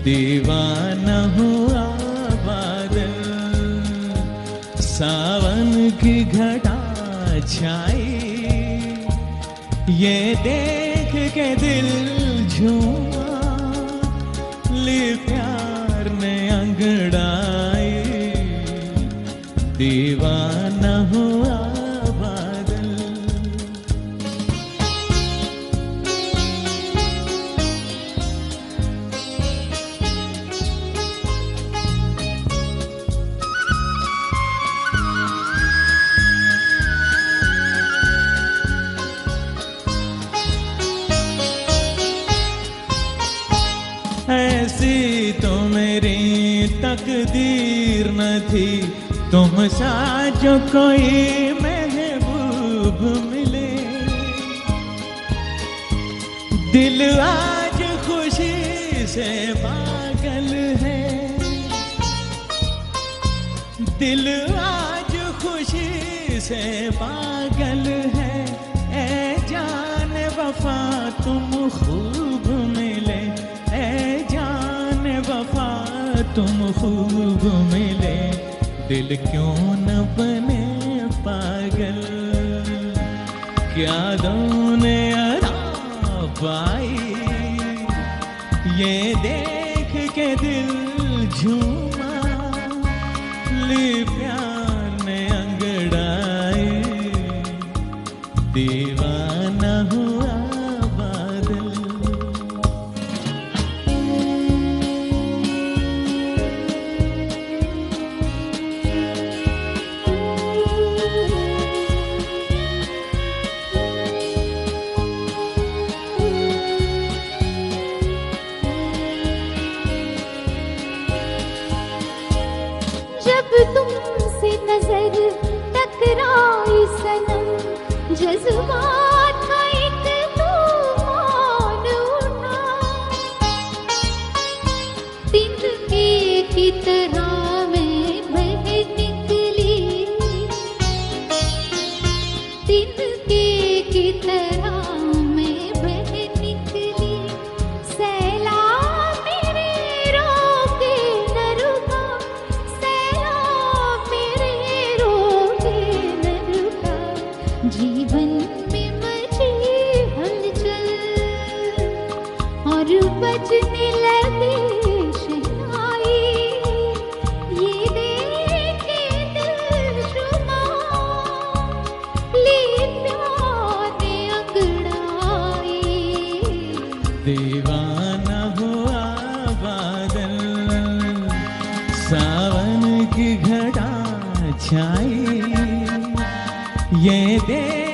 दीवाना हुआ बादल, सावन की घटा छाई, ये देख के दिल झूमा, ली प्यार ने अंगड़ाई, दीवाना हुआ बादल। ऐसी तो मेरी तकदीर न थी, तुम सा जो कोई महबूब मिले, दिल आज खुशी से पागल है, दिल आज खुशी से पागल है, ए जान वफा तुम खूब मिले, ए जान वफा तुम खूब मिले, दिल क्यों न बने पागल, क्या दोने अदा पाई, ये देख के दिल झूमा, ली प्यार ने अंगड़ाई, दीवाना हुआ बादल। जब तुमसे नजर टकराई सनम, जज्बात का एक तूफान उठा, तिनके की तरह मैं बह निकली, तिनके की तरह मैं बह निकली, सैलाब मेरे रोके न रुका, सैलाब मेरे रोके न रुका, जीवन में मची हलचल और बजने लगे शहनाई, ये देखे दिल शुमा, ली प्यार ने अंगड़ाई, दीवाना हुआ बादल, सावन की घटा छाई, ये देख